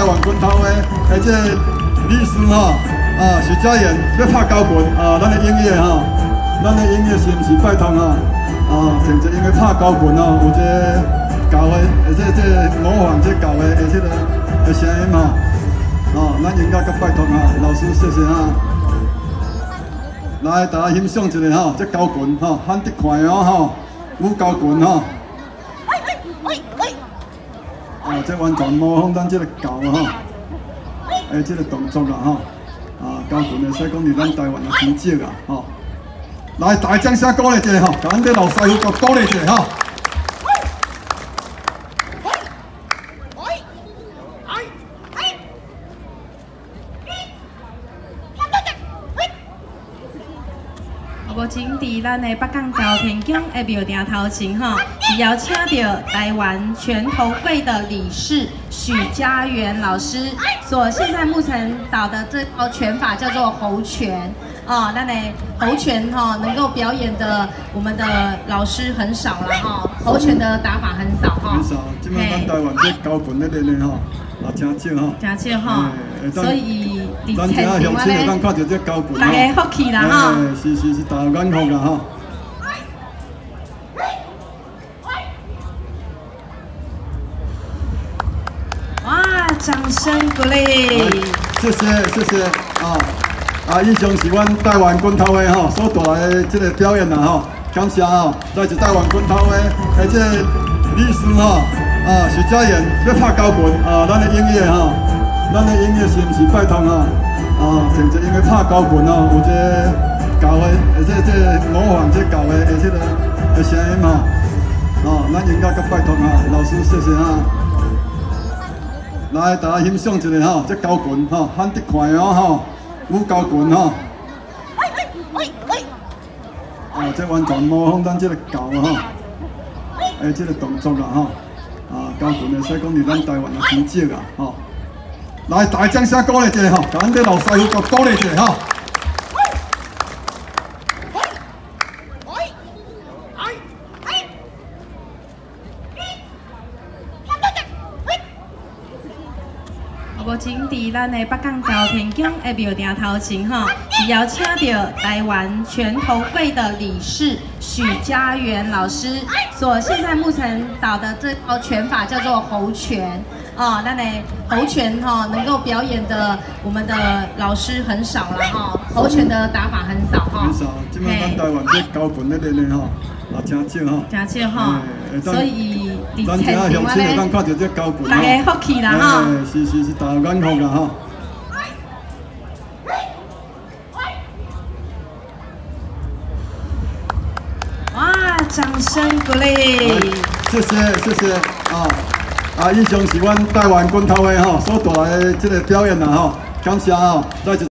台湾拳头的，这理事哈，徐佳妍要拍交拳咱的音乐哈，咱的音乐是毋是拜托哈，请这音乐拍交拳有这教的，这模仿这教的这个声音哈，咱应该甲拜托老师谢谢哈。来，大家欣赏一下哈，这交拳喊得快哦武交拳这完全模仿咱这个教这个动作交拳的使讲伫咱台湾也真少来，大家掌声鼓励一下甲咱这老师傅鼓励一下目前伫咱的北港朝天宫的庙埕头前是邀请到台湾拳头会的理事许家元老师所现在目前导的这套拳法叫做猴拳咱的猴拳能够表演的我们的老师很少了猴拳的打法很少很少，即摆咱台湾这交拳的练的真少真少所以咱真啊乡亲会当看到这交拳大家福气啦是大家眼福啦哇，掌声鼓励！ 谢谢以上是阮台湾拳头的所带来的这个表演啦感谢来自台湾拳头的这理事徐佳妍要拍交拳咱的音乐咱的音乐是毋是拜托请这音乐拍交拳有这教的这模仿这教的这个声音咱应该甲拜托老师谢谢来，大家欣赏一下这交拳喊得快武交拳这完全模仿咱这个教这个动作交拳的使讲伫咱台湾也真少来，大家掌声鼓励一下甲咱这老师傅鼓励一下目前伫咱的北港朝天宫的庙埕头前是邀请到台湾拳头会的理事许家元老师所现在目前导的这套拳法叫做猴拳咱的猴拳能够表演的我们的老师很少了猴拳的打法很少很少，即摆咱台湾这交拳的练的真少所以咱真啊乡亲会当看到这交拳大家福气啦是大家眼福啦哇，掌声鼓励！ 谢谢以上是阮台湾拳头的所带来的这个表演啦感谢来自。